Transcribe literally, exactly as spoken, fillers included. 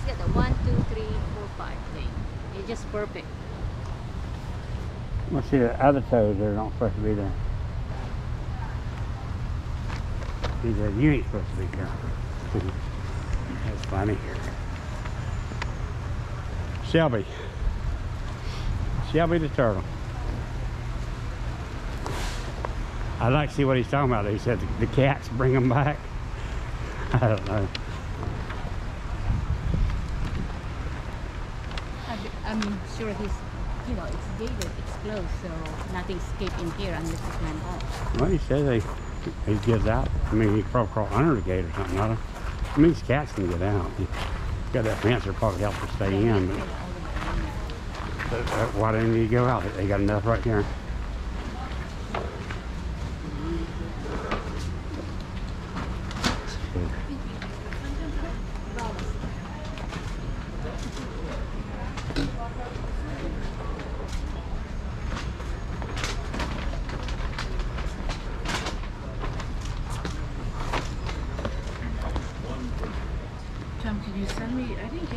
It's got the one, two, three, four, five thing. It's just perfect. Well, see, the other toes are not supposed to be there. He said, you ain't supposed to be here. That's funny. Shelby. Shelby the turtle. I'd like to see what he's talking about. He said the, the cats bring them back. I don't know. I'm sure he's, you know, it's gated, it's closed, so nothing escaped in here unless it's climb out. Well, he says he, he gets out. I mean, he probably crawl under the gate or something. I, don't, I mean, these cats can get out. He's got that fence that probably helps her stay Yeah, in. But, but uh, why didn't he go out? They got enough right there. Tom, can you send me, I didn't